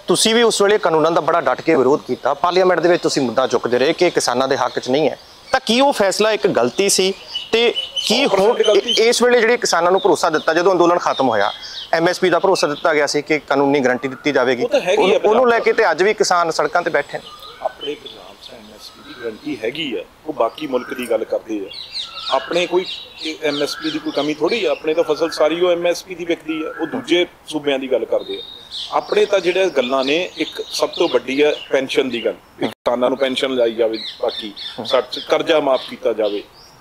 ਤੁਸੀਂ ਵੀ ਉਸ ਵੇਲੇ ਕਾਨੂੰਨਾਂ ਦਾ ਬੜਾ ਡਟ ਕੇ ਵਿਰੋਧ ਕੀਤਾ, ਪਾਰਲੀਮੈਂਟ ਦੇ ਵਿੱਚ ਤੁਸੀਂ ਮੁੱਦਾ ਚੁੱਕਦੇ ਰਹੇ ਕਿ ਕਿਸਾਨਾਂ ਦੇ ਹੱਕ 'ਚ ਨਹੀਂ ਹੈ, ਤਾਂ ਕੀ ਉਹ ਫੈਸਲਾ ਇੱਕ ਗਲਤੀ ਸੀ? ਤੇ ਕੀ ਹੁਣ ਇਸ ਵੇਲੇ ਜਿਹੜੇ ਕਿਸਾਨਾਂ ਨੂੰ ਭਰੋਸਾ ਦਿੱਤਾ ਜਦੋਂ ਅੰਦੋਲਨ ਖਤਮ ਹੋਇਆ, MSP ਦਾ ਭਰੋਸਾ ਦਿੱਤਾ ਗਿਆ ਸੀ ਕਿ ਕਾਨੂੰਨੀ ਗਰੰਟੀ ਦਿੱਤੀ ਜਾਵੇਗੀ, ਉਹਨੂੰ ਲੈ ਕੇ ਤੇ ਅੱਜ ਵੀ ਕਿਸਾਨ ਸੜਕਾਂ ਤੇ ਬੈਠੇ ਨੇ। ਆਪਣੇ ਪੰਜਾਬ 'ਚ MSP ਦੀ ਗਰੰਟੀ ਹੈਗੀ ਆ, ਉਹ ਬਾਕੀ ਮੁਲਕ ਦੀ ਗੱਲ ਕਰਦੇ ਆ। ਆਪਣੇ ਕੋਈ MSP ਦੀ ਕੋਈ ਕਮੀ ਥੋੜੀ ਆ, ਆਪਣੇ ਤਾਂ ਫਸਲ ਸਾਰੀ ਉਹ MSP ਦੀ ਵਿਕਦੀ ਆ, ਉਹ ਦੂਜੇ ਸੂਬਿਆਂ ਦੀ ਗੱਲ ਕਰਦੇ ਆ। ਆਪਣੇ ਤਾਂ ਜਿਹੜੇ ਗੱਲਾਂ ਨੇ, ਇੱਕ ਸਭ ਤੋਂ ਵੱਡੀ ਆ ਪੈਨਸ਼ਨ ਦੀ ਗੱਲ, ਕਿਸਾਨਾਂ ਨੂੰ ਪੈਨਸ਼ਨ ਲਾਈ ਜਾਵੇ, ਬਾਕੀ ਕਰਜ਼ਾ ਮਾਫ ਕੀਤਾ ਜਾਵੇ।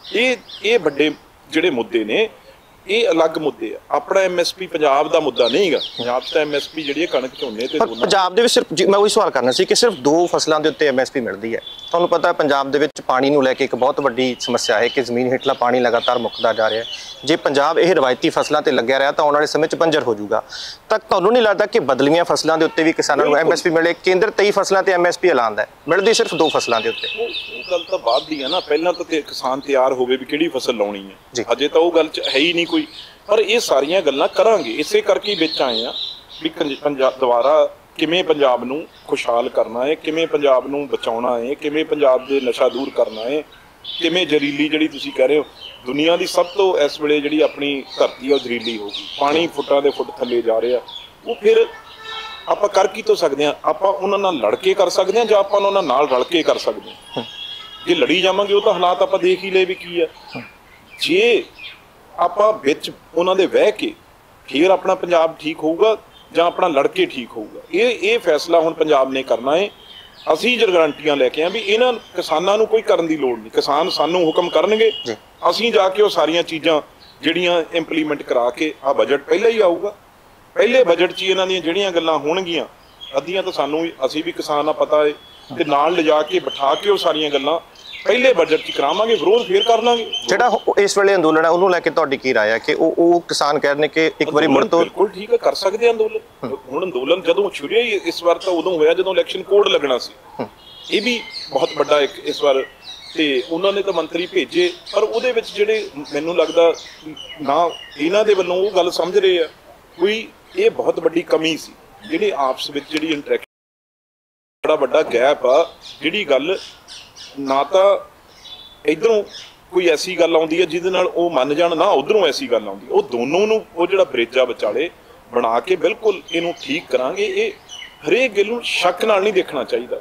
ਇਹ ਵੱਡੇ ਜਿਹੜੇ ਮੁੱਦੇ ਨੇ, ਇਹ ਅਲੱਗ ਮੁੱਦੇ ਆ। ਆਪਣਾ MSP ਪੰਜਾਬ ਦਾ ਮੁੱਦਾ ਨਹੀਂ ਹੈਗਾ। ਪੰਜਾਬ 'ਚ MSP ਜਿਹੜੀ ਕਣਕ ਝੋਨੇ ਤੇ ਪੰਜਾਬ ਦੇ ਵਿੱਚ ਸਿਰਫ ਮੈਂ ਉਹੀ ਸਵਾਲ ਕਰਨਾ ਸੀ ਕਿ ਸਿਰਫ 2 ਫਸਲਾਂ ਦੇ ਉੱਤੇ MSP ਮਿਲਦੀ ਹੈ। ਤੁਹਾਨੂੰ ਪਤਾ ਹੈ ਪੰਜਾਬ ਦੇ ਵਿੱਚ ਪਾਣੀ ਨੂੰ ਲੈ ਕੇ ਇੱਕ ਬਹੁਤ ਵੱਡੀ ਸਮੱਸਿਆ ਹੈ ਕਿ ਜ਼ਮੀਨ ਹੇਠਲਾ ਪਾਣੀ ਲਗਾਤਾਰ ਮੁੱਕਦਾ ਜਾ ਰਿਹਾ ਹੈ। ਜੇ ਪੰਜਾਬ ਇਹ ਰਵਾਇਤੀ ਫਸਲਾਂ ਤੇ ਲੱਗਿਆ ਰਿਹਾ ਤਾਂ ਆਉਣ ਵਾਲੇ ਸਮੇਂ 'ਚ ਬੰਜਰ ਹੋ ਜਾਊਗਾ। ਤਾਂ ਤੁਹਾਨੂੰ ਨਹੀਂ ਲੱਗਦਾ ਕਿ ਬਦਲਵੀਆਂ ਫਸਲਾਂ ਦੇ ਉੱਤੇ ਵੀ ਕਿਸਾਨਾਂ ਨੂੰ MSP ਮਿਲੇ? ਕੇਂਦਰ 23 ਫਸਲਾਂ ਤੇ MSP ਐਲਾਨਦਾ ਹੈ, ਮਿਲਦੀ ਸਿਰਫ 2 ਫਸਲਾਂ ਦੇ ਉੱਤੇ। ਉਹ ਗੱਲ ਤਾਂ ਬਾਅਦ ਦੀ ਹੈ ਨਾ, ਪਹਿਲਾਂ ਤਾਂ ਕਿਸਾਨ ਤਿਆਰ ਹੋਵੇ ਵੀ ਕਿਹੜੀ ਫਸਲ ਲਾਉਣੀ ਹੈ। ਅਜੇ ਤਾਂ ਉਹ ਗੱਲ 'ਚ ਹੈ ਹੀ ਨਹੀਂ ਕੋਈ। ਪਰ ਇਹ ਸਾਰੀਆਂ ਗੱਲਾਂ ਕਰਾਂਗੇ, ਇਸੇ ਕਰਕੇ ਵਿੱਚ ਆਏ ਆ ਵੀ ਪੰਜਾਬ ਦੁਬਾਰਾ ਕਿਵੇਂ ਪੰਜਾਬ ਨੂੰ ਖੁਸ਼ਹਾਲ ਕਰਨਾ ਹੈ, ਕਿਵੇਂ ਪੰਜਾਬ ਨੂੰ ਬਚਾਉਣਾ ਹੈ, ਕਿਵੇਂ ਪੰਜਾਬ ਦੇ ਨਸ਼ਾ ਦੂਰ ਕਰਨਾ ਹੈ, ਕਿਵੇਂ ਜ਼ਹਿਰੀਲੀ ਜਿਹੜੀ ਤੁਸੀਂ ਕਹਿ ਰਹੇ ਹੋ, ਦੁਨੀਆ ਦੀ ਸਭ ਤੋਂ ਇਸ ਵੇਲੇ ਜਿਹੜੀ ਆਪਣੀ ਧਰਤੀ ਆ ਉਹ ਜ਼ਹਿਰੀਲੀ ਹੋ ਗਈ। ਪਾਣੀ ਫੁੱਟਾਂ ਦੇ ਫੁੱਟ ਥੱਲੇ ਜਾ ਰਿਹਾ। ਉਹ ਫਿਰ ਆਪਾਂ ਕਰ ਕੀ ਤੋਂ ਸਕਦੇ ਹਾਂ? ਆਪਾਂ ਉਹਨਾਂ ਨਾਲ ਲੜ ਕੇ ਕਰ ਸਕਦੇ ਹਾਂ ਜਾਂ ਆਪਾਂ ਉਹਨਾਂ ਨਾਲ ਰਲ ਕੇ ਕਰ ਸਕਦੇ ਹਾਂ? ਜੇ ਲੜੀ ਜਾਵਾਂਗੇ ਉਹ ਤਾਂ ਹਾਲਾਤ ਆਪਾਂ ਦੇਖ ਹੀ ਲਏ ਵੀ ਕੀ ਆ। ਜੇ ਆਪਾਂ ਵਿੱਚ ਉਹਨਾਂ ਦੇ ਵਹਿ ਕੇ ਫਿਰ ਆਪਣਾ ਪੰਜਾਬ ਠੀਕ ਹੋਊਗਾ ਜਾਂ ਆਪਣਾ ਲੜਕੇ ਠੀਕ ਹੋਊਗਾ, ਇਹ ਫੈਸਲਾ ਹੁਣ ਪੰਜਾਬ ਨੇ ਕਰਨਾ ਹੈ। ਅਸੀਂ ਜੋ ਗਰੰਟੀਆਂ ਲੈ ਕੇ ਆ ਵੀ ਇਹਨਾਂ ਕਿਸਾਨਾਂ ਨੂੰ ਕੋਈ ਕਰਨ ਦੀ ਲੋੜ ਨਹੀਂ, ਕਿਸਾਨ ਸਾਨੂੰ ਹੁਕਮ ਕਰਨਗੇ, ਅਸੀਂ ਜਾ ਕੇ ਉਹ ਸਾਰੀਆਂ ਚੀਜ਼ਾਂ ਜਿਹੜੀਆਂ ਇੰਪਲੀਮੈਂਟ ਕਰਾ ਕੇ, ਆ ਬਜਟ ਪਹਿਲਾਂ ਹੀ ਆਊਗਾ, ਪਹਿਲੇ ਬਜਟ 'ਚ ਹੀ ਇਹਨਾਂ ਦੀਆਂ ਜਿਹੜੀਆਂ ਗੱਲਾਂ ਹੋਣਗੀਆਂ, ਅੱਧੀਆਂ ਤਾਂ ਸਾਨੂੰ ਅਸੀਂ ਵੀ ਕਿਸਾਨ ਆ ਪਤਾ ਹੈ, ਤੇ ਨਾਲ ਲਿਜਾ ਕੇ ਬਿਠਾ ਕੇ ਉਹ ਸਾਰੀਆਂ ਗੱਲਾਂ ਪਹਿਲੇ ਬਜਟ 'ਚ ਕਰਾਵਾਂਗੇ, ਵਿਰੋਧ ਫੇਰ ਕਰ ਲਾਂਗੇ। ਜਿਹੜਾ ਇਸ ਵੇਲੇ ਅੰਦੋਲਨ ਹੈ ਉਹਨੂੰ ਲੈ ਕੇ ਤੁਹਾਡੀ ਕੀ ਰਾਏ ਹੈ ਕਿ ਉਹ ਕਿਸਾਨ ਕਹਿ ਰਹੇ ਨੇ ਕਿ ਇੱਕ ਵਾਰੀ ਮੁੜ ਤੋਂ? ਬਿਲਕੁਲ ਠੀਕ ਹੈ, ਕਰ ਸਕਦੇ ਆ ਅੰਦੋਲਨ। ਹੁਣ ਅੰਦੋਲਨ ਜਦੋਂ ਛੁੜਿਆ ਹੀ ਇਸ ਵਾਰ ਤਾਂ ਉਦੋਂ ਹੋਇਆ ਜਦੋਂ ਇਲੈਕਸ਼ਨ ਕੋਡ ਲੱਗਣਾ ਸੀ। ਇਹ ਵੀ ਬਹੁਤ ਵੱਡਾ ਇੱਕ ਇਸ ਵਾਰ, ਤੇ ਉਹਨਾਂ ਨੇ ਤਾਂ ਮੰਤਰੀ ਭੇਜੇ, ਪਰ ਉਹਦੇ ਵਿੱਚ ਜਿਹੜੇ ਮੈਨੂੰ ਲੱਗਦਾ ਨਾ ਇਹਨਾਂ ਦੇ ਵੱਲੋਂ ਉਹ ਗੱਲ ਸਮਝ ਰਹੇ ਆ ਕੋਈ, ਇਹ ਬਹੁਤ ਵੱਡੀ ਕਮੀ ਸੀ ਜਿਹੜੀ ਆਪਸ ਵਿੱਚ ਜਿਹੜੀ ਇੰਟਰੈਕਸ਼ਨ, ਬੜਾ ਵੱਡਾ ਗੈਪ ਆ। ਜਿਹੜੀ ਗੱਲ ਨਾ ਤਾਂ ਇੱਧਰੋਂ ਕੋਈ ਐਸੀ ਗੱਲ ਆਉਂਦੀ ਹੈ ਜਿਹਦੇ ਨਾਲ ਉਹ ਮੰਨ ਜਾਣ, ਨਾ ਉੱਧਰੋਂ ਐਸੀ ਗੱਲ ਆਉਂਦੀ, ਉਹ ਦੋਨੋਂ ਨੂੰ ਉਹ ਜਿਹੜਾ ਬ੍ਰਿਜ ਆ ਵਿਚਾਲੇ ਬਣਾ ਕੇ ਬਿਲਕੁਲ ਇਹਨੂੰ ਠੀਕ ਕਰਾਂਗੇ। ਇਹ ਹਰੇਕ ਗੱਲ ਨੂੰ ਸ਼ੱਕ ਨਾਲ ਨਹੀਂ ਦੇਖਣਾ ਚਾਹੀਦਾ।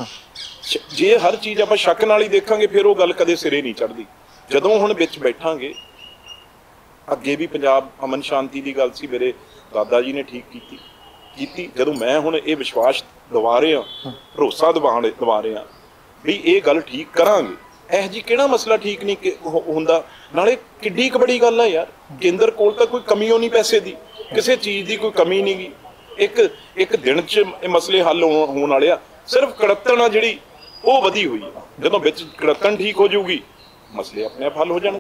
ਜੇ ਹਰ ਚੀਜ਼ ਆਪਾਂ ਸ਼ੱਕ ਨਾਲ ਹੀ ਦੇਖਾਂਗੇ ਫਿਰ ਉਹ ਗੱਲ ਕਦੇ ਸਿਰੇ ਨਹੀਂ ਚੜ੍ਹਦੀ। ਜਦੋਂ ਹੁਣ ਵਿੱਚ ਬੈਠਾਂਗੇ, ਅੱਗੇ ਵੀ ਪੰਜਾਬ ਅਮਨ ਸ਼ਾਂਤੀ ਦੀ ਗੱਲ ਸੀ, ਮੇਰੇ ਦਾਦਾ ਜੀ ਨੇ ਠੀਕ ਕੀਤੀ। ਜਦੋਂ ਮੈਂ ਹੁਣ ਇਹ ਵਿਸ਼ਵਾਸ ਦਿਵਾ ਰਿਹਾ, ਭਰੋਸਾ ਦਿਵਾ ਰਿਹਾ ਵੀ ਇਹ ਗੱਲ ਠੀਕ ਕਰਾਂਗੇ। ਇਹ ਜੀ ਕਿਹੜਾ ਮਸਲਾ ਠੀਕ ਨਹੀਂ ਹੁੰਦਾ? ਨਾਲੇ ਕਿੱਡੀ ਕੁ ਬੜੀ ਗੱਲ ਆ ਯਾਰ, ਕੇਂਦਰ ਕੋਲ ਤਾਂ ਕੋਈ ਕਮੀ ਨਹੀਂ, ਪੈਸੇ ਦੀ ਕਿਸੇ ਚੀਜ਼ ਦੀ ਕੋਈ ਕਮੀ ਨਹੀਂ ਗੀ। ਇੱਕ ਦਿਨ 'ਚ ਇਹ ਮਸਲੇ ਹੱਲ ਹੋਣ ਵਾਲੇ ਆ। ਸਿਰਫ ਕੜੱਤਣ ਆ ਜਿਹੜੀ ਉਹ ਵਧੀ ਹੋਈ ਆ। ਜਦੋਂ ਵਿੱਚ ਕੜੱਤਣ ਠੀਕ ਹੋ ਜਾਊਗੀ, ਮਸਲੇ ਆਪਣੇ ਆਪ ਹੱਲ ਹੋ ਜਾਣਗੇ।